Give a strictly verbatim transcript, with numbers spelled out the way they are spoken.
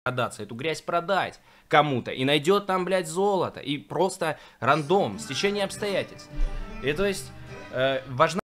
продаться, эту грязь продать кому-то, и найдет там, блядь, золото, и просто рандом, стечение обстоятельств. И то есть, э, важна